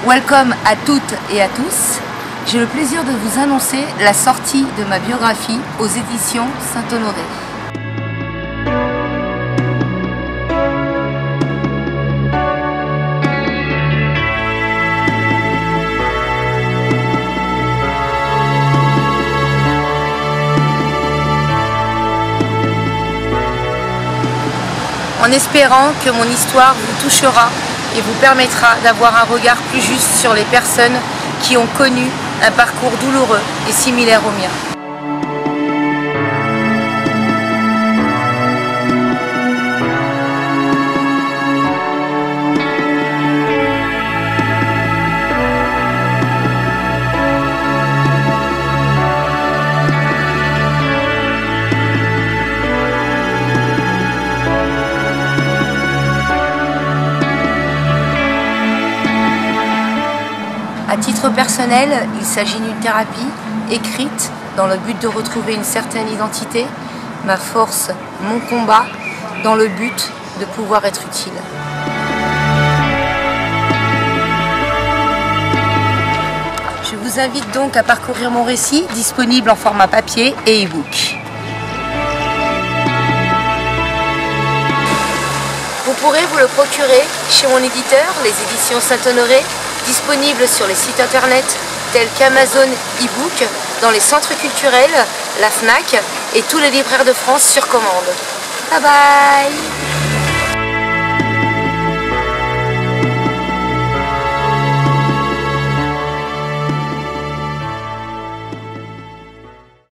Welcome à toutes et à tous. J'ai le plaisir de vous annoncer la sortie de ma biographie aux éditions Saint-Honoré. En espérant que mon histoire vous touchera et vous permettra d'avoir un regard plus juste sur les personnes qui ont connu un parcours douloureux et similaire au mien. À titre personnel, il s'agit d'une thérapie écrite dans le but de retrouver une certaine identité, ma force, mon combat, dans le but de pouvoir être utile. Je vous invite donc à parcourir mon récit, disponible en format papier et e-book. Vous pourrez vous le procurer chez mon éditeur, les éditions Saint-Honoré, disponible sur les sites internet tels qu'Amazon e-book, dans les centres culturels, la FNAC et tous les libraires de France sur commande. Bye bye!